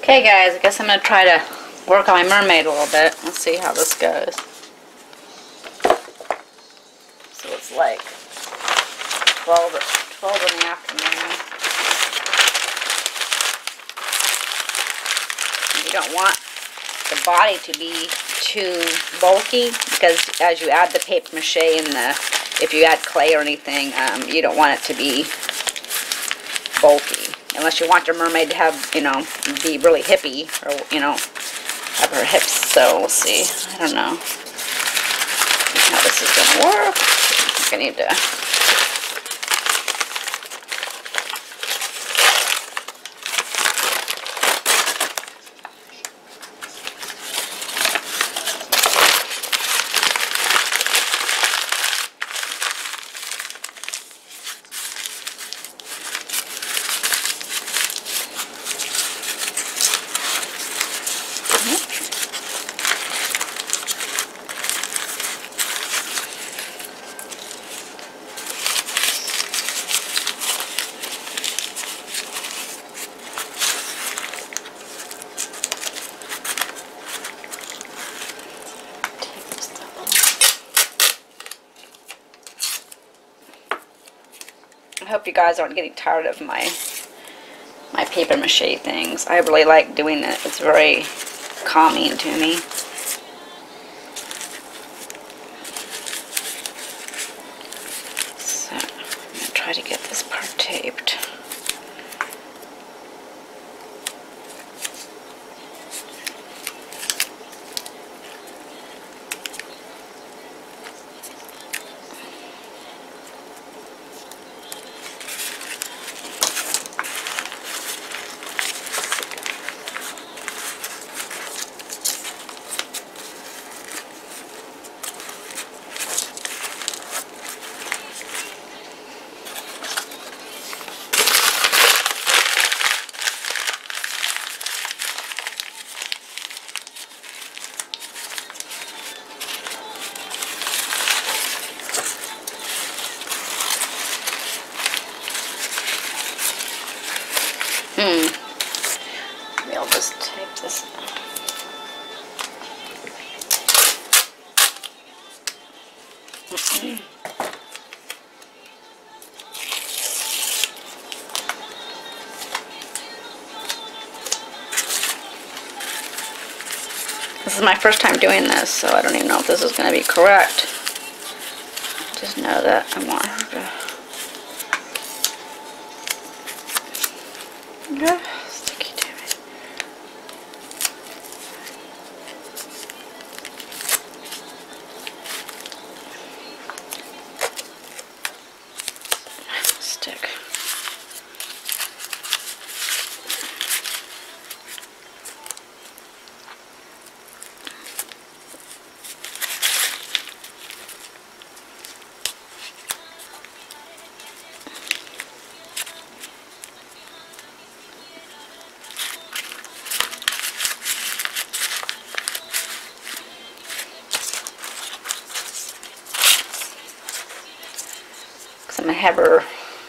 Okay guys, I guess I'm going to try to work on my mermaid a little bit. Let's see how this goes. So it's like 12 in the afternoon. And you don't want the body to be too bulky, because as you add the paper mache and if you add clay or anything, you don't want it to be bulky. Unless you want your mermaid to have, be really hippie, or, have her hips. So we'll see. I don't know how this is going to work. I think I need to. I hope you guys aren't getting tired of my paper mache things. I really like doing it. It's very calming to me. So I'm going to try to get this part taped. Maybe I'll just tape this. This is my first time doing this, so I don't even know if this is going to be correct. Just know that I want her to... Yeah, sticky to me. Stick. I'm going to have her,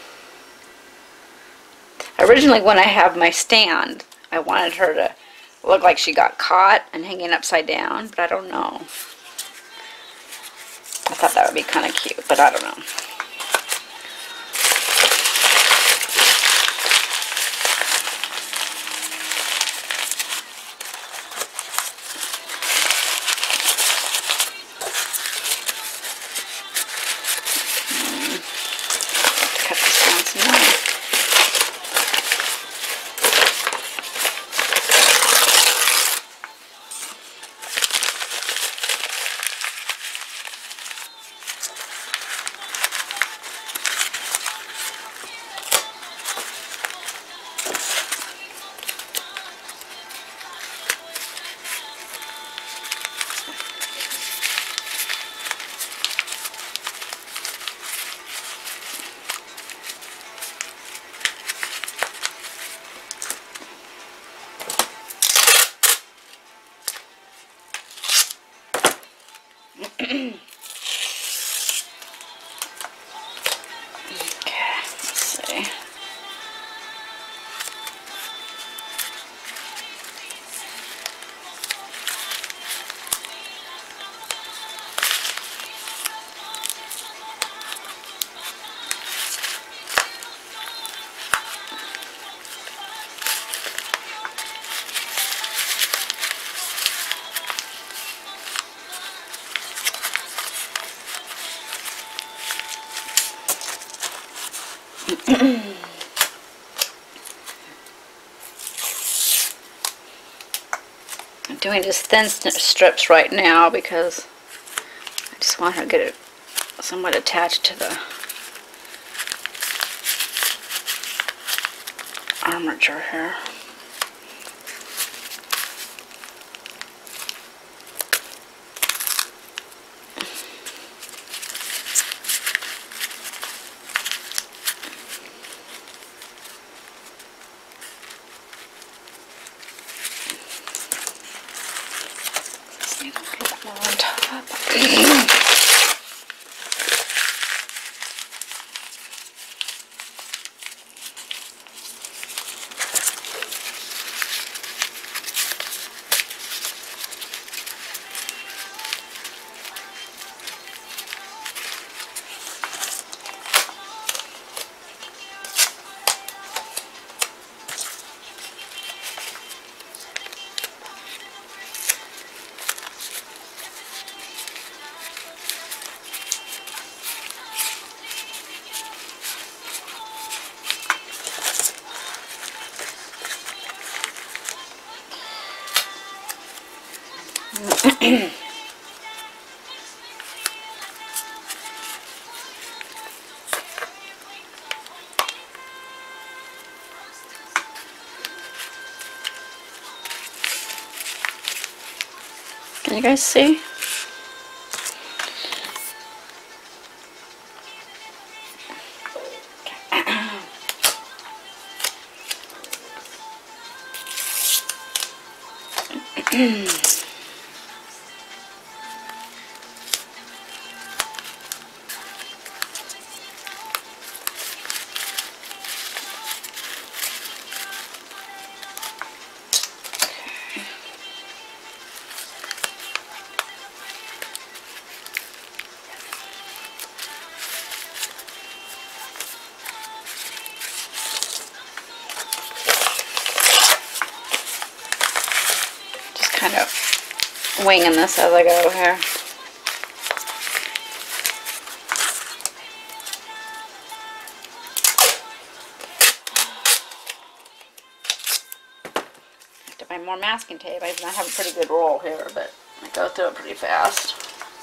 originally when I have my stand, I wanted her to look like she got caught and hanging upside down, but I don't know. I thought that would be kind of cute, but I don't know. Cut this down some more. Okay, let's see. I'm doing just thin strips right now because I just want her to get it somewhat attached to the armature here. On top. Can you guys see? Kind of winging this as I go here. I have to buy more masking tape. I have a pretty good roll here, but I go through it pretty fast.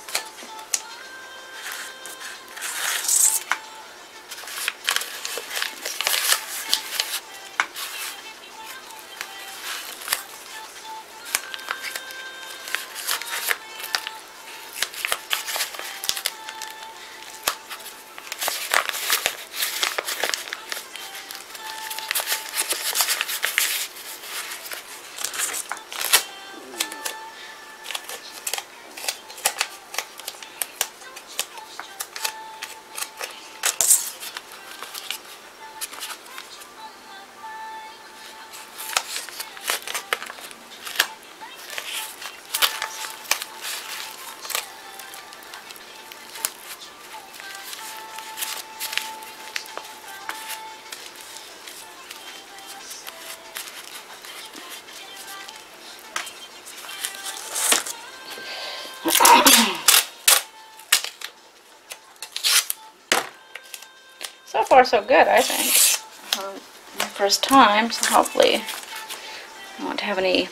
So far so good, I think. My first time, so hopefully I won't have any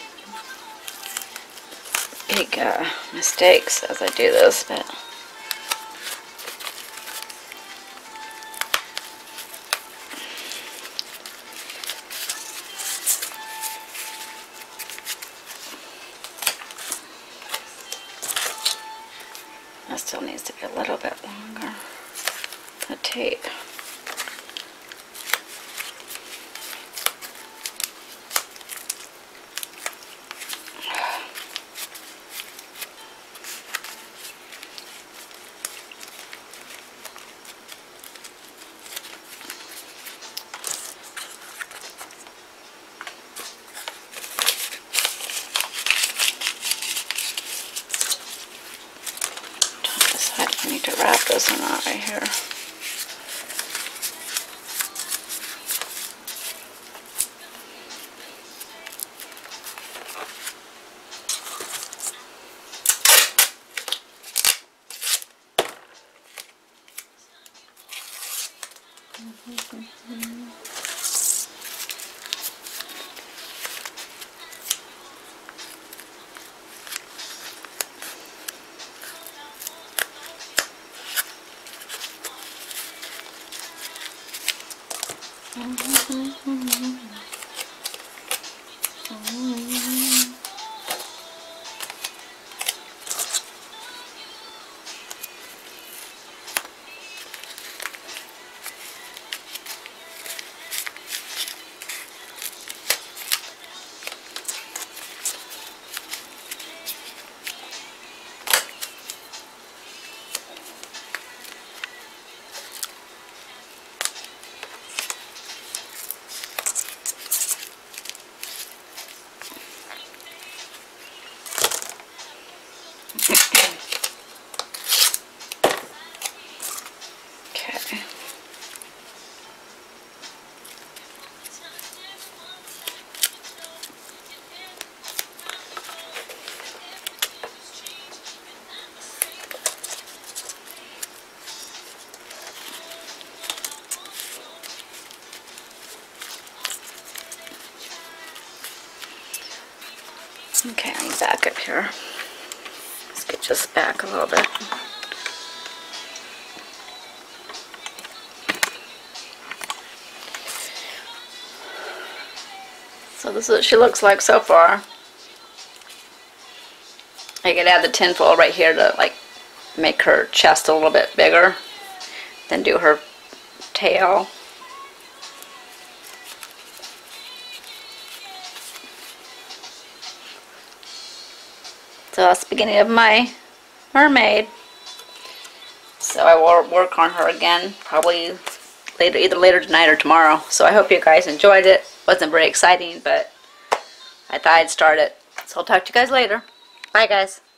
big mistakes as I do this, but that still needs to be a little bit longer, the tape. I need to wrap this or not right here. Okay, I'm back up here. Let's get this back a little bit. So this is what she looks like so far. I could add the tinfoil right here to like make her chest a little bit bigger. Then do her tail. So that's the beginning of my mermaid. So I will work on her again probably later, either later tonight or tomorrow. So I hope you guys enjoyed it. Wasn't very exciting, but I thought I'd start it. So I'll talk to you guys later. Bye guys.